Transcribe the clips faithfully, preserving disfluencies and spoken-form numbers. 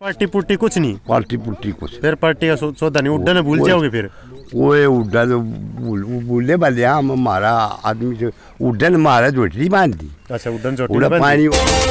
Party putty कुछ नहीं, party putty कुछ फिर पार्टी का सौ, सौदा नहीं, उड्डा ने भूल जाओगे फिर। वो उड्डा तो भूलने वाले हम हमारा आदमी जो उड्डा ने मारा जोटी बांध दी। अच्छा उड्डा ने जोटी बांध पानी।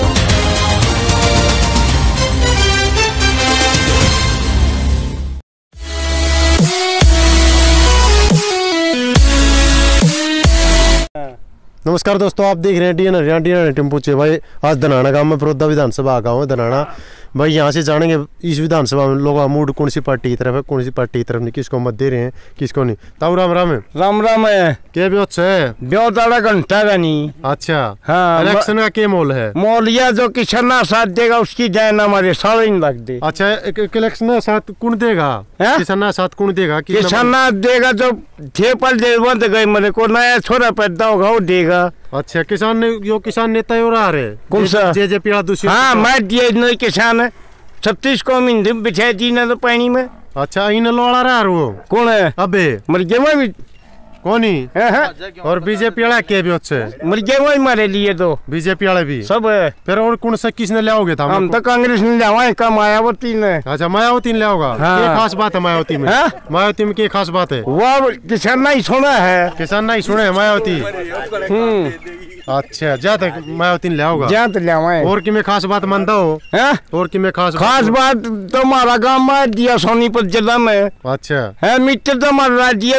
नमस्कार दोस्तों, आप देख रहे हैं डीएन हरियाणा डीएन टेम्पो चे। भाई आज धनाना गांव में परोदा विधानसभा का हूँ। धनाना भाई यहाँ से जानेंगे इस विधानसभा में लोगों का मूड कौन सी पार्टी की तरफ है, कौन सी पार्टी की तरफ नहीं, किसको मत दे रहे हैं किसको नहीं। ताऊ राम राम है। राम राम है। क्या ब्योत है? ब्योत आधा घंटा का नहीं। अच्छा हाँ, इलेक्शन का क्या मोल है? मोल यह जो किसान साथ देगा उसकी जाए ना हमारे सारे नहीं लग दे। अच्छा इलेक्शन साथ कौन देगा? किसान साथ कौन देगा? किसान देगा जो थे पल दे बंद गए मेरे को नया छोरा पैदा होगा वो देगा। अच्छा किसान ने यो किसान नेता हो रहा है कौन सा? जे जे पीड़ा दूसरी। हाँ मैं दिए नहीं किसान है छत्तीस को मिंदी बिछाई दी ना तो पानी में। अच्छा इन लोड़ा रहा वो कौन है? अबे मर गए मैं भी कौन ही और बीजेपी वाला के भी अच्छे मर गए वही मारे लिए तो बीजेपी वाले भी सब है। फिर और कौन सा किसने लाओगे था? हम तो कांग्रेस ने लावा का मायावती ने। अच्छा मायावती ने लाओगा। हाँ। क्या खास बात है मायावती में? हाँ? मायावती में क्या खास बात है? वो किसान नहीं सुना है। किसान नहीं सुने है मायावती। हम्म अच्छा जा तक मायावती ने लाओगा। जा तो लावा है। और कि मैं खास बात मानता हूँ। और कि मैं खास खास बात तो हमारा गाँव में दिया सोनीपत जिला में। अच्छा है मित्र तो हमारा राज्य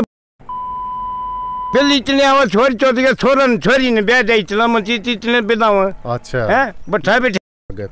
फिर इतने आवा छोरी चौथी का छोरन छोरी ने ब्याह जाई चला मची इतने बिना हुआ। अच्छा है बैठा बैठे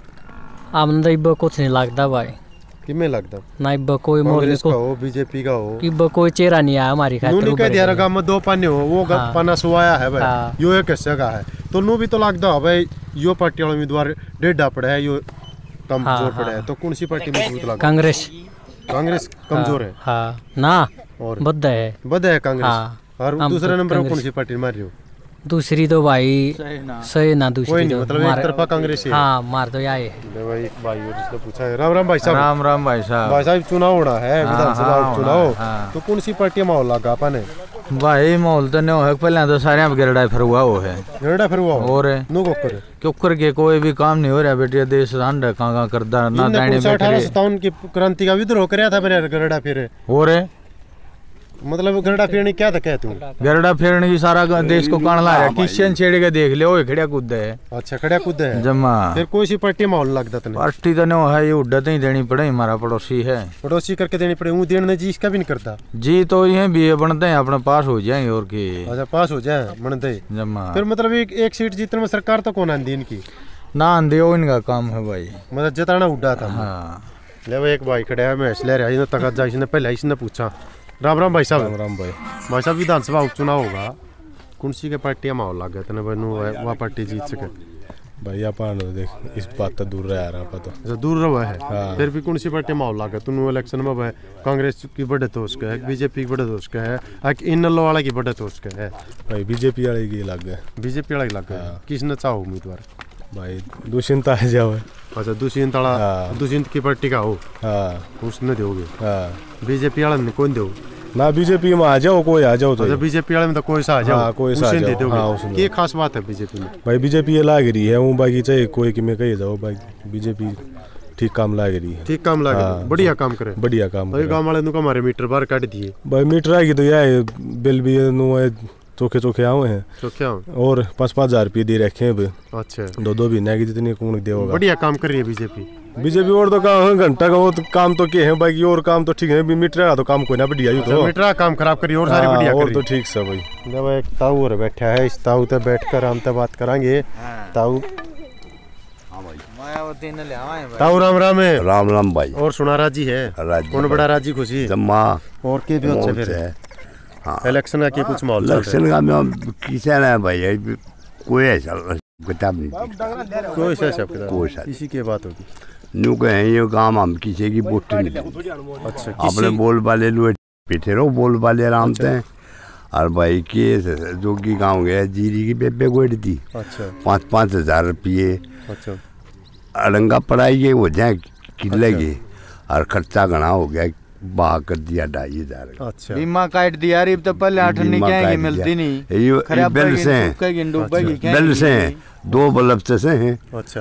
आमदा इब्बा कुछ नहीं लगता भाई। किमें लगता ना इब्बा कोई मोल को हो बीजेपी का हो इब्बा कोई चेहरा नहीं आया हमारी खातिर। नूनी का दिया गांव में दो पानी हो वो हाँ। पाना सुवाया है भाई। हाँ। यो एक जगह है तो नू भी तो लगता है भाई यो पार्टी वाला उम्मीदवार डेढ़ पड़ा है यो कमजोर पड़ा है तो कौन सी पार्टी मजबूत लगता? कांग्रेस। कांग्रेस कमजोर है। हाँ ना और बद्दा है बद्दा है कांग्रेस। हाँ। और दूसरे नंबर पर कौन सी पार्टी मार रही हो? दूसरी तो भाई सही ना दूसरी तो मतलब एक तरफा कांग्रेस है। हाँ मार दो यार भाई भाई जिसने पूछा है। राम राम भाई साहब। राम राम भाई साहब। भाई साहब चुनाव होना है विधानसभा चुनाव हाँ। तो कौन सी पार्टी माहौल लगा अपन भाई माहौल तो नहीं है पहले तो सारे गिरडा फिर हुआ वो है गिरडा फिर हुआ और नो कोकर कोकर के कोई भी काम नहीं हो रहा बेटे देश अंडा कहाँ कहाँ करता ना दाने में अठारह सत्तावन की क्रांति का विद्रोह कराया था मेरे गिरडा फिर हो रहे मतलब गरडा फेरने क्या था क्या तू? गरडा फेरने की सारा देश को कान ला रहा किशन छेड़े के देख ले वो खड़िया कूद है। अच्छा खड़िया कूद है जमा फिर कोई सी पार्टी माहौल लगता तने? पार्टी तो नहीं है ये उड्डत ही देनी पड़े हमारा पड़ोसी है पड़ोसी करके देनी पड़े वो देने जी इसका भी नहीं करता जी तो ये भी बनते हैं अपने पास हो जाएंगे और की। अच्छा पास हो जाए बनते जमा फिर मतलब एक, एक सीट जीतने में सरकार तो कौन आंदी इनकी ना आंधी हो इनका काम है भाई मतलब जिताना उड्डा था। हाँ ले वो एक भाई खड़ा है मैं ले रहा है तक जा इसने पहले इसने पूछा। राम राम भाई साहब। राम राम भाई। भाई साहब विधानसभा उपचुनाव होगा कौन सी के पार्टी माहौल लग गया तने बनु वह पार्टी जीत सके? भाई अपन देख इस बात तो दूर रह रहा पता अच्छा दूर रहा है। हाँ। फिर भी कौन सी पार्टी माहौल लग गया तुम इलेक्शन में भाई कांग्रेस की बढ़त हो उसका है बीजेपी की बढ़त हो उसका है इन लो वाला की बढ़त हो उसका है भाई बीजेपी वाले की लग गया बीजेपी वाला की लग गया किसने चाहो उम्मीदवार? भाई दुष्यंत आ जाओ। अच्छा दुष्यंत वाला दुष्यंत की पार्टी का हो हाँ उसने दोगे। हाँ बीजेपी वाला ने कौन दो ना बीजेपी में आ जाओ कोई आ जाओ तो अच्छा बीजेपी वाले में तो कोई सा आ जाओ। हाँ, कोई सा आ जाओ। हाँ, उसमें ये खास बात है बीजेपी में? भाई बीजेपी ये लाग रही है वो बाकी चाहे कोई कि मैं कही जाओ भाई बीजेपी ठीक काम लाग रही है। ठीक काम लाग रही है बढ़िया काम करे बढ़िया काम भाई गांव वाले नु हमारे मीटर बाहर काट दिए भाई मीटर आएगी तो यार बिल भी चोखे चोखे आए हैं चोखे और पाँच पाँच हजार रुपये दे रखे हैं। अच्छा दो दो महीने की जितनी कौन देगा बढ़िया काम कर रही है बीजेपी। बीजेपी और तो काम घंटा का वो तो काम तो क्या है बाकी और काम तो ठीक है मीटर का तो काम कोई ना बढ़िया तो मीटर काम खराब करी और सारी बढ़िया और तो ठीक सब भाई। जब एक ताऊ और बैठा है इस ताऊ पे बैठकर हम तो बात करेंगे। ताऊ ताऊ राम राम है। राम राम भाई। और सुना राजी है कौन बड़ा राजी खुशी जम्मा और के भी अच्छे फिर हाँ इलेक्शन का क्या कुछ माहौल? इलेक्शन का में किसान है भाई कोई ऐसा किताब नहीं कोई ऐसा किताब कोई सा किसी की बात होगी न्यू कहें ये काम हम किसी की वोट नहीं। अच्छा अपने बोल वाले लोग पीछे रहो बोल वाले आराम से और भाई के जो की गाँव गया जीरी की बेबे गोड़ दी पाँच पाँच हजार रुपये अड़ंगा पढ़ाई के हो जाए किले के और खर्चा घना हो गया बाह कर दिया ढाई हजार। अच्छा बीमा काट दिया अरे तो पहले अठन्नी क्या मिलती नहीं ये बिल से बिल से दो बल्ब से हैं। अच्छा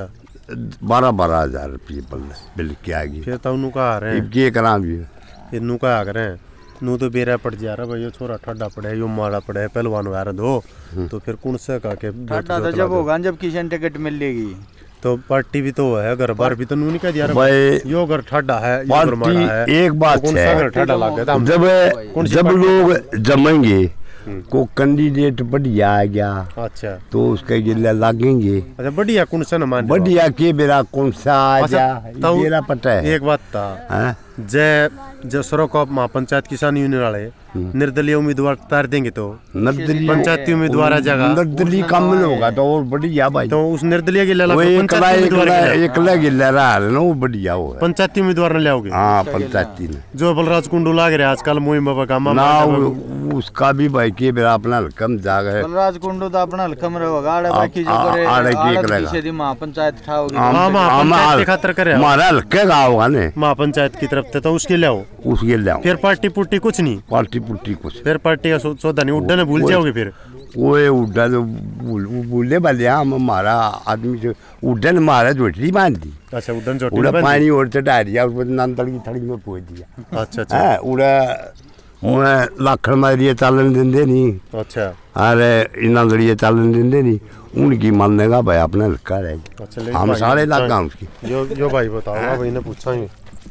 बारह बारह हजार रुपये बिल बिल के आ गई। फिर तो उन्होंने कहा रहे हैं ये करा भी इन्हों का आ रहे हैं नू तो बेरा पड़ जा रहा भाई यो छोरा ठंडा पड़े यो माड़ा पड़े पहलवान वार दो तो फिर कौन से का के ठंडा तो जब होगा जब किशन टिकट मिलेगी तो पार्टी भी तो है घर बार भी तो नू नहीं कह दिया भाई यो घर ठंडा है यो घर माड़ा है। एक बात कौन सा घर ठंडा लग गया जब जब लोग जमेंगे को कैंडिडेट बढ़िया आ गया अच्छा तो उसके गिल्ला लागेंगे। अच्छा बढ़िया कौन सा न मान बढ़िया के बेरा कौन सा आ जा मेरा पता है। एक बात था जय जब सड़क महापंचायत किसान यूनियन वाले निर्दलीय उम्मीदवार तार देंगे तो निर्दलीय पंचायती उम्मीदवार आ जाएगा निर्दलीय काम में होगा तो और बढ़िया भाई तो उस निर्दलीय के वो एकला गिल्ला रहा ना वो बढ़िया हो पंचायती उम्मीदवार ने लाओगे। हाँ पंचायती ने जो बलराज कुंडू लाग रहे आजकल मुहिम बाबा का ना उसका भी भाई के बेरा अपना हल्कम जाग है बलराज कुंडू तो अपना हल्कम रहेगा आड़े बाकी जो करे आड़े की करेगा सीधी महापंचायत ठाओगे हां महापंचायत के खातिर करे हमारा हल्के का होगा ने महापंचायत की तरफ से तो उसके ले आओ उसके ले आओ फिर पार्टी पुट्टी कुछ नहीं पार्टी पुट्टी कुछ फिर पार्टी का सौदा नहीं उड्डा ने भूल जाओगे फिर वो उड्डा तो भूलने वाले हम हमारा आदमी जो उड्डन मारा जोटरी बांध दी। अच्छा उड्डन जोटरी उड़ा पानी और चढ़ा दिया उसमें नांदड़ की थड़ी में पहुंच दिया। अच्छा अच्छा है उड़ा मैं लाखन मारिए चालन देंदे नहीं। अच्छा अरे इना गड़िए चालन देंदे नहीं उनकी मानने का भाई अपना हल्का रहेगा। अच्छा हम सारे इलाका उसकी जो जो भाई बताओ भाई ने पूछाएंगे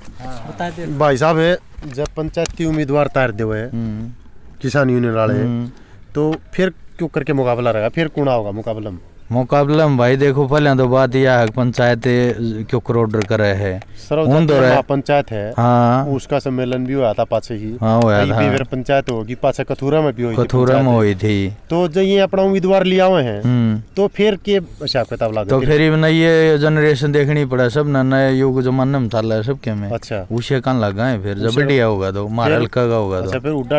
भाई साहब है जब पंचायती उम्मीदवार तार दे हुए किसान यूनियन वाले तो फिर क्यों करके मुकाबला रहेगा फिर कौन होगा मुकाबला में मुकाबला में भाई देखो पहले तो बात यह है पंचायत क्यों करोड़ करे है सर पंचायत है हाँ उसका सम्मेलन भी हुआ था पाछे ही हाँ हुआ था फिर पंचायत होगी पाछे कथूरा में भी हुई कथूरा में हुई थी तो जो ये अपना उम्मीदवार लिया हुए हैं तो फिर के हिसाब किताब लगा तो फिर ये जनरेशन देखनी पड़ा सब ना नए युग जमाने में चल रहा है सबके में। अच्छा उसे कहाँ लगा है फिर जब बढ़िया होगा तो मारा हल्का का होगा तो फिर उड्डा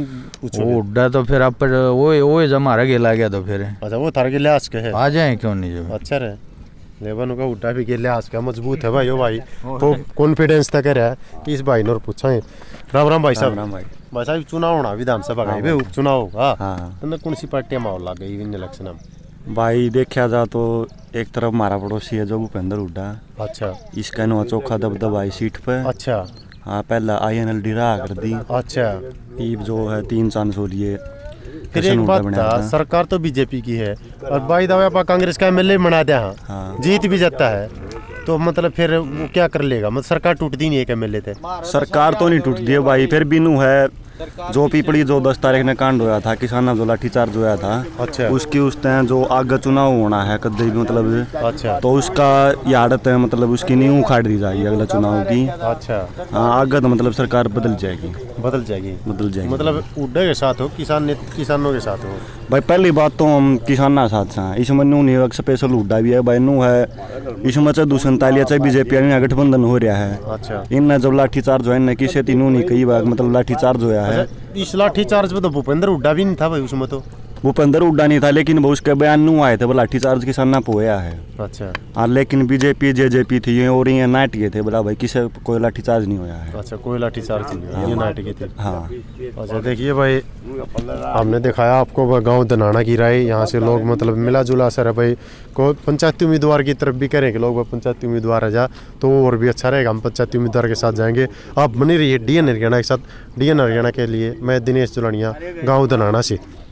उड्डा तो फिर आप वो वो जमा गेला गया तो फिर अच्छा वो थार के लिहाज के है आ जाए क्यों नहीं जो अच्छा रहे लेवन का उड्डा भी के लिहाज का मजबूत है भाई ओ भाई तो कॉन्फिडेंस तक रहा है इस भाई ने पूछा है राम राम भाई साहब भाई साहब चुनाव होना विधानसभा का उपचुनाव होगा तो कौन सी पार्टी में लग गई इन इलेक्शन में भाई देखा जा तो एक तरफ हमारा पड़ोसी है जो भूपेंद्र हुड्डा। अच्छा इसका नो चौखा दबदबा आई सीट पे। अच्छा हाँ पहला आई एन एल डी रहा कर दी। अच्छा ईब जो है तीन चांस हो लिए। फिर एक बात था सरकार तो बीजेपी की है और भाई दावा कांग्रेस का एमएलए बना दिया हाँ जीत भी जाता है तो मतलब फिर वो क्या कर लेगा मतलब सरकार टूटती नहीं है एमएलए थे सरकार तो नहीं टूटती है भाई फिर बिनू है जो पीपड़ी जो दस तारीख ने कांड होया था किसाना जो लाठीचार्ज होया था। अच्छा उसकी उस टाइम जो आगे चुनाव होना है कदे भी मतलब अच्छा तो उसका यादत है मतलब उसकी नींव उखाड़ दी जाएगी अगला चुनाव की। अच्छा हाँ आगे तो मतलब सरकार बदल जाएगी बदल जाएगी बदल जाएगी मतलब उड्डा के साथ हो किसान किसानों के साथ हो भाई पहली बात तो हम किसाना साथ हैं इसमें नू नहीं स्पेशल उड्डा भी है भाई नू है इसमें चाहे दो संतालिया चाहे बीजेपी गठबंधन हो रहा है। अच्छा इन जब लाठीचार्ज हुआ इनने किसी तीनों नहीं कई बार मतलब लाठीचार्ज होया है। इस लाठीचार्ज में तो भूपेंद्र हुड्डा भी नहीं था भाई उसमें तो भूपेंद्र हुड्डा नहीं था लेकिन वो उसके बयान नू आए थे वो लाठीचार्ज किसान पे होया है। अच्छा हाँ लेकिन बीजेपी जेजेपी थी ये और ये नाट गए थे बोला भाई किसी कोई लाठीचार्ज नहीं होया है। अच्छा कोई लाठीचार्ज नहीं हुआ ये नाट गए थे। हाँ अच्छा देखिए भाई हमने दिखाया आपको गांव दनाना की राय यहाँ से लोग मतलब मिला जुला असर है भाई को पंचायती उम्मीदवार की तरफ भी करें कि लोग पंचायती उम्मीदवार आ जा तो और भी अच्छा रहेगा हम पंचायती उम्मीदवार के साथ जाएंगे। आप बनी रहिए डी एन हरियाणा के साथ डी एन हरियाणा के लिए मैं दिनेश जुलानिया गाँव दनाना से।